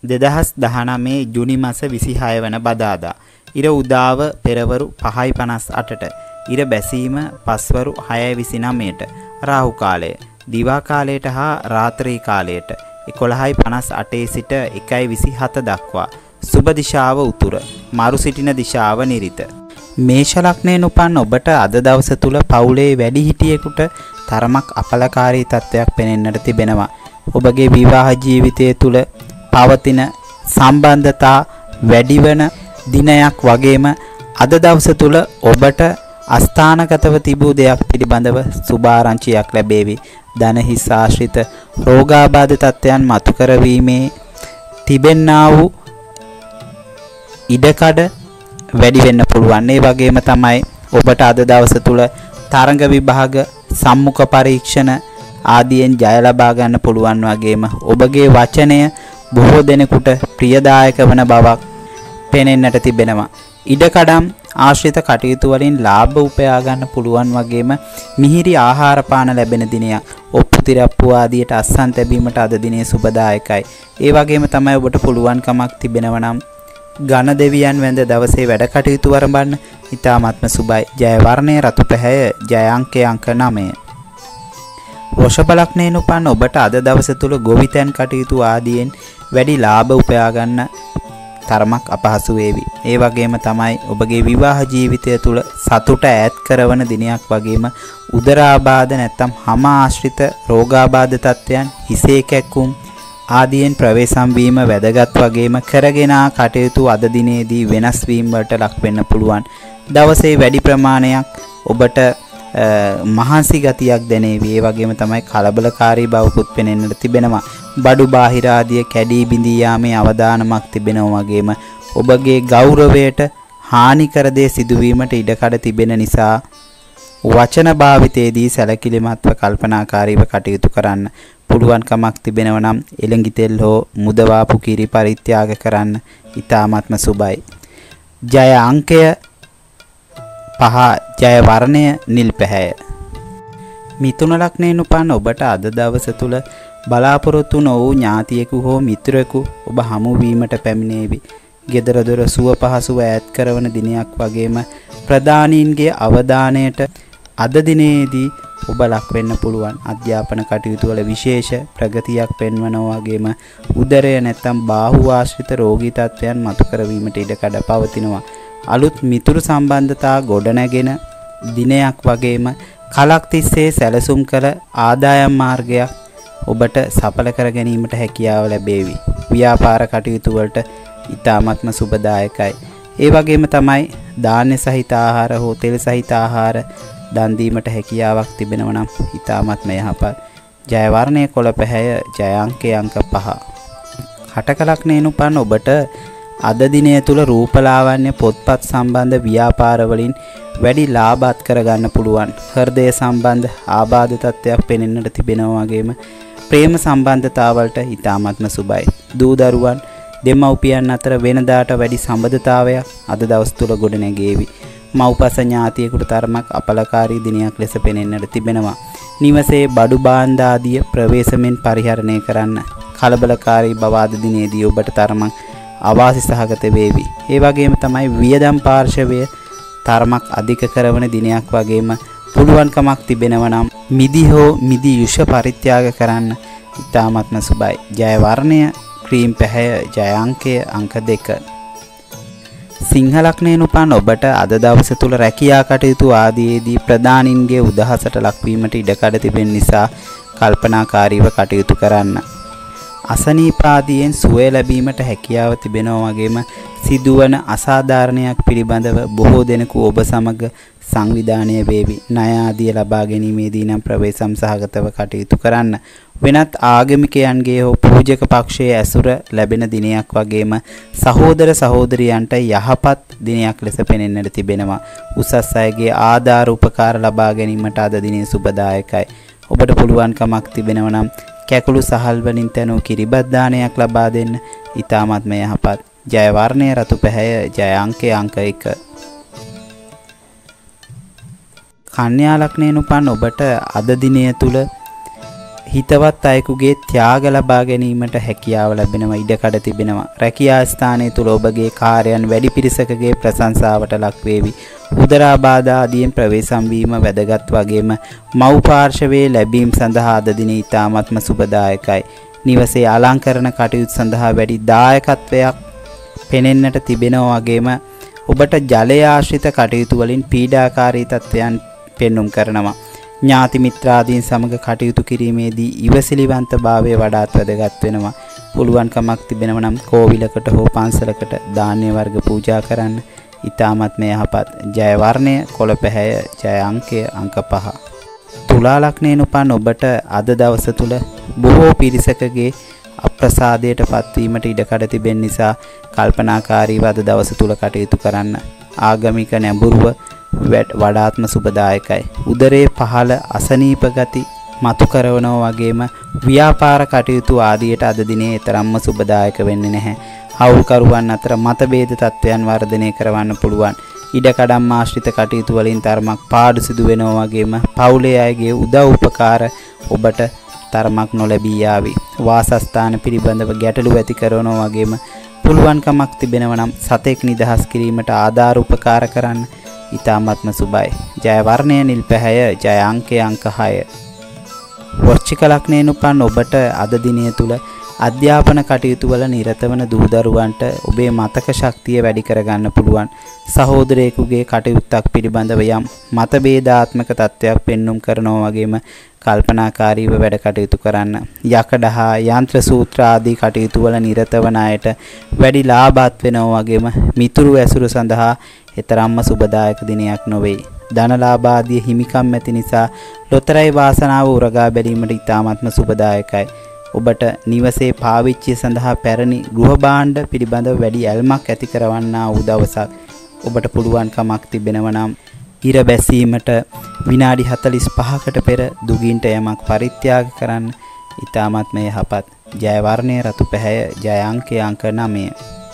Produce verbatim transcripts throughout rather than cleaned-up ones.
දෙදහස් දහනවය ජුනි මාස විසිහය වන බදාදා. ඉර උදාව පෙරවරු පහයි පනස් අටට. ඉර බැසීම පස්වරු හයයි විසිනවයට. රාහු කාලය දිවා කාලයට හා රාත්‍රී කාලයට එකොළහයි පනස් අටේ සිට එකයි විසිහත දක්වා. සුබ දිශාව උතුර. මරු සිටින දිශාව නිරිත. මේෂ ලග්නයෙන් උපන් ඔබට අද දවස තුල පවුලේ වැඩිහිටියෙකුට තරමක් අපලකාරී තත්ත්වයක් පෙනෙන්නට තිබෙනවා. ඔබගේ විවාහ ජීවිතය තුල පවතින සම්බන්ධතා වැඩිවන දිනයක් වගේම අද දවස තුල ඔබට අස්ථානගතව තිබූ දෙයක් පිළිබඳව සුභාරංචියක් ලැබේවි. ධන හිස් ආශ්‍රිත රෝගාබාධ තත්ත්වයන් මතු කරවීමේ තිබෙන්නා වූ ඉඩකඩ වැඩි වෙන්න පුළුවන්. ඒ වගේම තමයි ඔබට අද දවස තුල තරඟ විභාග සම්මුඛ පරීක්ෂණ ආදියෙන් ජය ලබා ගන්න පුළුවන් වගේම ඔබගේ වචනය බොහෝ දෙනෙකුට ප්‍රියදායක වන බවක් පෙනෙන්නට තිබෙනවා. ඉඩකඩම් ආශ්‍රිත කටයුතු වලින් ලාභ උපයා ගන්න පුළුවන් වගේම මිහිරි ආහාර පාන ලැබෙන දිනයක්. ඔප්පු තිරප්පු ආදියට අස්සන් තැබීමට අද දිනේ සුබදායකයි. ඒ වගේම තමයි ඔබට පුළුවන්කමක් තිබෙනවා නම් ඝන දෙවියන් වැඳ දවසේ වැඩ කටයුතු වරඹන්න ඉතාමත්ම සුබයි. ජය වර්ණය රතු පැහැය. ජය අංකය අංක නවය. වෘෂභ ලග්නයෙන් උපන් ඔබට අද දවස තුල ගොවිතැන් කටයුතු ආදියෙන් වැඩි ලාභ උපයා ගන්න තරමක් අපහසු වේවි. ඒ වගේම තමයි ඔබගේ විවාහ ජීවිතය තුල සතුට ඈත් කරන දිනයක් වගේම උදරාබාධ නැත්නම් හම ආශ්‍රිත රෝගාබාධ තත්ත්වයන් හිසේ කැක්කුම් ආදියෙන් ප්‍රවේශම් වීම වැදගත් වගේම කරගෙන කටයුතු අද දිනේදී වෙනස් වීම වලට ලක් වෙන්න පුළුවන්. දවසේ වැඩි ප්‍රමාණයක් ඔබට මහන්සි ගතියක් දැනේවි. ඒ වගේම තමයි කලබලකාරී බවකුත් පෙනෙන්නට තිබෙනවා. බඩු බාහිර ආදිය කැඩී බිඳී යාමේ අවදානමක් තිබෙනවා වගේම ඔබගේ ගෞරවයට හානිකර දේ සිදුවීමට ඉඩකඩ තිබෙන නිසා වචන භාවිතයේදී සැලකිලිමත්ව කල්පනාකාරීව කටයුතු කරන්න පුළුවන්කමක් තිබෙනවා නම් එළඟි තෙල් හෝ මුදවාපු කිරි පරිත්‍යාග කරන්න ඉතාමත්ම සුබයි. ජය අංකය පහ. ජය වර්ණය නිල් පැහැය. මිථුන ලග්නයෙන් උපන් ඔබට අද දවස තුල බලාපොරොත්තු නො වූ ඥාතියෙකු හෝ මිත්‍රයෙකු ඔබ හමු වීමට පැමිණේවි. ගෙදර දොර සුව පහසුව ඈත් කරන දිනයක් වගේම ප්‍රධානීන්ගේ අවධානයට අද දිනේදී ඔබ ලක් වෙන්න පුළුවන්. අධ්‍යාපන කටයුතු වල විශේෂ ප්‍රගතියක් පෙන්වනවා වගේම උදරය නැත්නම් බාහුව ආශ්‍රිත රෝගී තත්ත්වයන් මතු කරවීමට ඉඩකඩ පවතිනවා. අලුත් මිතුරු සම්බන්ධතා ගොඩනැගෙන දිනයක් වගේම කලක් තිස්සේ සැලසුම් කළ ආදායම් මාර්ගයක් ඔබට සඵල කර ගැනීමට හැකියාව ලැබේවි. ව්‍යාපාර කටයුතු වලට ඉතාමත්ම සුබදායකයි. ඒ වගේම තමයි ධාන්‍ය සහිත ආහාර හෝ තෙල් සහිත ආහාර දන් දීමට හැකියාවක් තිබෙනවා නම් ඉතාමත්ම යහපත්. ජය වර්ණය කොළ පැහැය. ජය අංකය අංක පහ. කටක ලග්නයෙන් උපන් ඔබට අද දිනය තුල රූපලාවන්‍ය පොත්පත් සම්බන්ධ ව්‍යාපාර වලින් වැඩි ලාභත් කරගන්න පුළුවන්. හෘදය සම්බන්ධ ආබාධ තත්ත්වයක් පෙනෙන්නට තිබෙනවා වගේම ප්‍රේම සම්බන්ධතාවලට ඉතාමත්ම සුබයි. දූ දරුවන් දෙමව්පියන් අතර වෙනදාට වැඩි සම්බන්ධතාවයක් අද දවස් තුල ගොඩනැගේවි. මව්පස ඥාතියෙකුට තරමක් අපලකාරී දිනයක් ලෙස පෙනෙන්නට තිබෙනවා. නිවසේ බඩු භාණ්ඩ ආදිය ප්‍රවේශමෙන් පරිහරණය කරන්න. කලබලකාරී බව අද දිනේදී ඔබට තරමක් අවාසි සහගත වේවි. ඒ වගේම තමයි වියදම් පාර්ශවය තරමක් අධික කරන දිනයක් වගේම පුළුවන්කමක් තිබෙනවා නම් මිදි හෝ මිදි යුෂ පරිත්‍යාග කරන්න ඉතාමත්ම සුබයි. ජය වර්ණය ක්‍රීම් පැහැය. ජය අංකය අංක දෙක. සිංහ ලග්නයෙන් උපන් ඔබට අද දවස තුල රැකියා කටයුතු ආදීදී ප්‍රධානින්ගේ උදහසට ලක්වීමට ඉඩකඩ තිබෙන නිසා කල්පනාකාරීව කටයුතු කරන්න. අසනීපාදියෙන් සුවය ලැබීමට හැකියාව තිබෙනවා වගේම සිදුවන අසාධාරණයක් පිළිබඳව බොහෝ දෙනෙකු ඔබ සමග සංවිධානය වේවි. ණය ආදිය ලබා ගැනීමේදී නම් ප්‍රවේශම් සහගතව කටයුතු කරන්න. වෙනත් ආගමිකයන්ගේ හෝ පූජක පක්ෂයේ ඇසුර ලැබෙන දිනයක් වගේම සහෝදර සහෝදරියන්ට යහපත් දිනයක් ලෙස පෙනෙන්නට තිබෙනවා. උසස් අයගේ ආධාර උපකාර ලබා ගැනීමට අද දිනේ සුබදායකයි. ඔබට පුළුවන්කමක් තිබෙනවා නම් කැකුළු සහල් වලින් තැනූ කිරිබත් දානයක් ලබා දෙන්න ඉතාමත්ම යහපත්. ජය වර්ණය රතු පැහැය. ජය අංකය අංක එක. කන්‍යා ලග්නයෙන් උපන් ඔබට අද දිනය තුල හිතවත් අයෙකුගේ ත්‍යාග ලබා ගැනීමට හැකියාව ලැබෙනවා, ඉඩකඩ තිබෙනවා. රැකියා ස්ථානයේ තුල ඔබගේ කාර්යයන් වැඩි පිරිසකගේ ප්‍රශංසාවට ලක් වේවි. උදරා බාධා ආදීන් ප්‍රවේශම් වීම වැදගත් වගේම මව් පාර්ශවයේ ලැබීම් සඳහා අද දින ඉතාමත්ම සුබදායකයි. නිවසේ අලංකරණ කටයුතු සඳහා වැඩි දායකත්වයක් පෙනෙන්නට තිබෙනවා වගේම ඔබට ජලය ආශ්‍රිත කටයුතු වලින් පීඩාකාරී තත්ත්වයන් පෙන්눔 කරනවා. ඥාති මිත්‍රාදීන් සමග කටයුතු කිරීමේදී ඉවසිලිවන්තභාවය වඩාත් වැදගත් වෙනවා. පුළුවන්කමක් තිබෙනවා නම් කෝවිලකට හෝ පන්සලකට ධාන්‍ය වර්ග පූජා කරන්න. ඊ타මත්ම යහපත්. ජය වර්ණය කොළ පැහැය, ජය අංකය අංක පහ. තුලා ලග්නයෙන් උපන් ඔබට අද දවස තුල බොහෝ පිරිසකගේ අප්‍රසාදයට පත්වීමට ඉඩකඩ තිබෙන නිසා කල්පනාකාරීව අද දවස තුල කටයුතු කරන්න. ආගමික නැඹුරුව වඩාත්ම සුබදායකයි. උදරයේ පහළ අසනීප ගති මතු කරනවා වගේම ව්‍යාපාර කටයුතු ආදියට අද දිනේ තරම්ම සුබදායක වෙන්නේ නැහැ. හවුල්කරුවන් අතර මතභේද තත්ත්වයන් වර්ධනය කරවන්න පුළුවන්. ඉඩකඩම් ආශ්‍රිත කටයුතු වලින් තරමක් පාඩු සිදු වෙනවා වගේම පවුලේ අයගේ උදව් උපකාර ඔබට තරමක් නොලැබී යාවි. වාසස්ථාන පිළිබඳව ගැටලු ඇති කරනවා වගේම පුළුවන්කමක් තිබෙනවා නම් සතෙක් නිදහස් කිරීමට ආධාර උපකාර කරන්න. ඊ타මත්ම සුබයි. ජය වර්ණය නිල් පැහැය, ජය අංකය අංක හය. වෘශ්චික ලග්නයෙන් උපන් ඔබට අද දිනය තුල අධ්‍යාපන කටයුතු වල නිරත වන දූ දරුවන්ට ඔබේ මතක ශක්තිය වැඩි කරගන්න පුළුවන්. සහෝදරයෙකුගේ කටයුත්තක් පිළිබඳව යම් මතභේදාත්මක තත්ත්වයක් පෙන්눔 කරනවා වගේම කල්පනාකාරීව වැඩ කටයුතු කරන්න. යකඩ හා යන්ත්‍ර සූත්‍ර ආදී කටයුතු වල නිරත වන අයට වැඩි ලාභات වෙනවා වගේම මිතුරු ඇසුරු සඳහා ඊතරම්ම සුබදායක දිනයක් නොවේ. ධනලාභ ආදී හිමිකම් ඇති නිසා ලොතරැයි වාසනාව උරගා බැලීමට ඉතාමත්ම සුබදායකයි. ඔබට නිවසේ පාවිච්චිය සඳහා පැරණි ගෘහ භාණ්ඩ පිළිබඳව වැඩි ඇල්මක් ඇති කරවන්නා වූ දවසක්. ඔබට පුළුවන්කමක් තිබෙනවා නම් ඉර බැසීමට විනාඩි හතළිස් පහකට පෙර දුගින්ට යමක් පරිත්‍යාග කරන්න. ඊ타මත්ම යහපත්. ජය වර්ණය රතු පැහැය, ජය අංකය අංක නවය.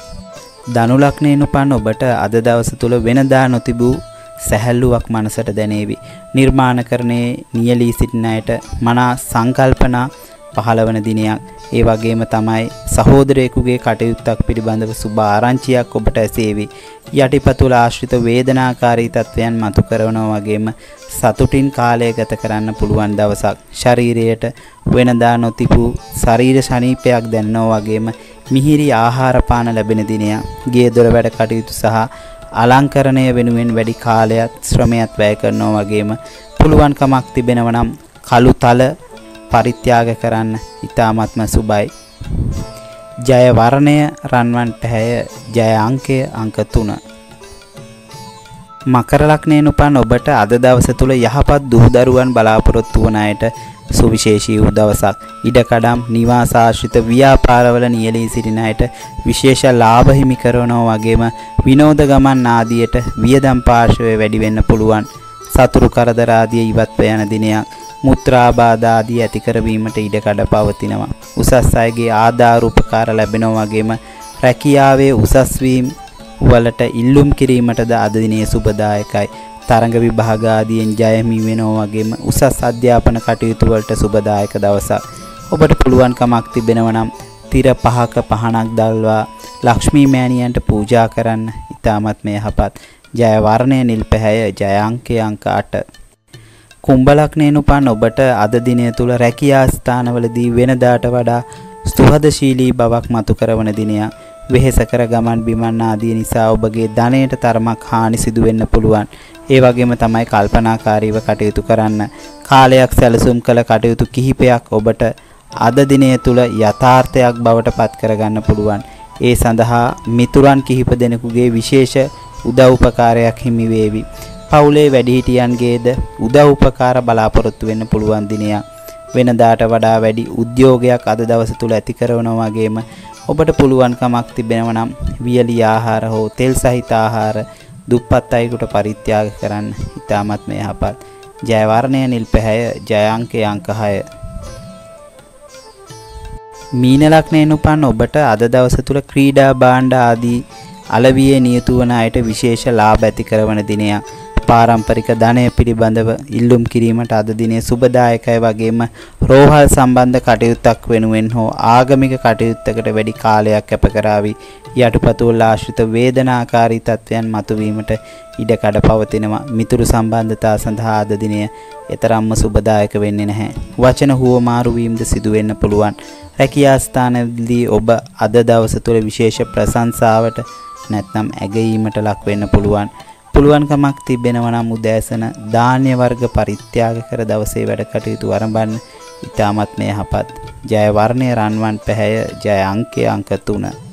ධනු ලග්නයෙන් උපන් ඔබට අද දවස තුල වෙනදා නොතිබූ සැහැල්ලුවක් මනසට දැනේවි. නිර්මාණකරණයේ නියැලී සිටින අයට මනා සංකල්පනා පහළවන දිනයක්. ඒ වගේම තමයි සහෝදරයෙකුගේ කටයුත්තක් පිළිබඳව සුබ ආරංචියක් ඔබට ඇසේවි. යටිපතුල ආශ්‍රිත වේදනාකාරී තත්ත්වයන් මතු කරනවා වගේම සතුටින් කාලය ගත කරන්න පුළුවන් දවසක්. ශරීරයට වෙනදා නොතිබූ ශරීර ශනීපයක් දැනෙනවා වගේම මිහිරි ආහාර පාන ලැබෙන දිනයක්. ගේ දොර වැඩ කටයුතු සහ අලංකරණය වෙනුවෙන් වැඩි කාලයක් ශ්‍රමයක් වැය කරනවා වගේම පුළුවන්කමක් තිබෙනවා නම් කළු තල පරිත්‍යාග කරන්න. ඊ타මත්ම සුබයි. ජය වර්ණය රන්වන් පැහැය, ජය අංකය අංක තුන. මකර ලග්නයෙන් උපන් ඔබට අද දවස තුල යහපත් දූ දරුවන් බලාපොරොත්තු වන අයට සුවිශේෂී වූ දවසක්. ඉඩකඩම් නිවාස ආශ්‍රිත ව්‍යාපාරවල නියැලී සිටින අයට විශේෂ ලාභ හිමි කරනවා වගේම විනෝද ගමන් ආදියට වියදම් පාර්ශවය වැඩි වෙන්න පුළුවන්. සතුරු කරදර ආදී ඉවත්ව යන දිනයක්. මුත්‍රා බාධා ආදී ඇති කරවීමට ඉඩකඩ පවතිනවා. උසස් අයගේ ආධාර උපකාර ලැබෙනවා වගේම රැකියාවේ උසස් වීම වලට ඉල්ලුම් කිරීමටද අද දිනේ සුබදායකයි. තරඟ විභාග ආදීන් ජය හිමි වෙනවා වගේම උසස් අධ්‍යාපන කටයුතු වලට සුබදායක දවසක්. ඔබට පුළුවන්කමක් තිබෙනවා නම් තිර පහක පහනක් දැල්වා ලක්ෂ්මී මෑණියන්ට පූජා කරන්න. ඊ타මත්ම යහපත්. ජය වර්ණය නිල් පැහැය, ජය අංකය අංක අට. කුම්භ ලග්නයෙන් උපන් ඔබට අද දිනය තුල රැකියා ස්ථානවලදී වෙනදාට වඩා සුහදශීලී බවක් මතු කරවන දිනයක්. වෙහෙසකර ගමන් බිමන් ආදී නිසා ඔබගේ ධනයට තරමක් හානි සිදු වෙන්න පුළුවන්. ඒ වගේම තමයි කල්පනාකාරීව කටයුතු කරන්න. කාලයක් සැලසුම් කළ කටයුතු කිහිපයක් ඔබට අද දිනය තුල යථාර්ථයක් බවට පත් කරගන්න පුළුවන්. ඒ සඳහා මිතුරන් කිහිප දෙනෙකුගේ විශේෂ උදව් උපකාරයක් හිමි වේවි. පවුලේ වැඩිහිටියන්ගේද උදව් උපකාර බලාපොරොත්තු වෙන්න පුළුවන් දිනයක්. වෙනදාට වඩා වැඩි උද්‍යෝගයක් අද දවස තුල ඇති කරනවා වගේම ඔබට පුළුවන්කමක් තිබෙනවා නම් වියලි ආහාර හෝ තෙල් සහිත ආහාර දුප්පත් අයෙකුට පරිත්‍යාග කරන්න. ඊ타මත්ම යහපත්. ජය වර්ණය නිල් පැහැය, ජය අංකය අංක හය. මීන ලග්නයෙන් උපන් ඔබට අද දවස තුල ක්‍රීඩා භාණ්ඩ ආදී අලවියේ නියුතු වන අයට විශේෂ ලාභ ඇති කරන දිනයක්. පාරම්පරික ධනය පිළිබඳව ඉල්ලුම් කිරීමට අද දිනේ සුබදායකයි වගේම රෝහල් සම්බන්ධ කටයුත්තක් වෙනුවෙන් හෝ ආගමික කටයුත්තකට වැඩි කාලයක් කැප කරાવી යටපතුල් ආශ්‍රිත වේදනාකාරී තත්වයන් මතුවීමට ඉඩ කඩ පවතිනවා. මිතුරු සම්බන්ධතා සඳහා අද දිනය එතරම්ම සුබදායක වෙන්නේ නැහැ. වචන හුවමාරු වීමද සිදු වෙන්න පුළුවන්. රැකියා ස්ථානවලදී ඔබ අද දවස තුළ විශේෂ ප්‍රශංසාවට නැත්නම් ඇගයීමට ලක් වෙන්න පුළුවන්. පුළුවන්කමක් තිබෙනවා නම් උදෑසන ධාන්‍ය වර්ග පරිත්‍යාග කර දවසේ වැඩ කටයුතු ආරම්භන්න ඉතාමත් යහපත්. ජය වර්ණය රන්වන් පැහැය. ජය අංකය අංක තුන.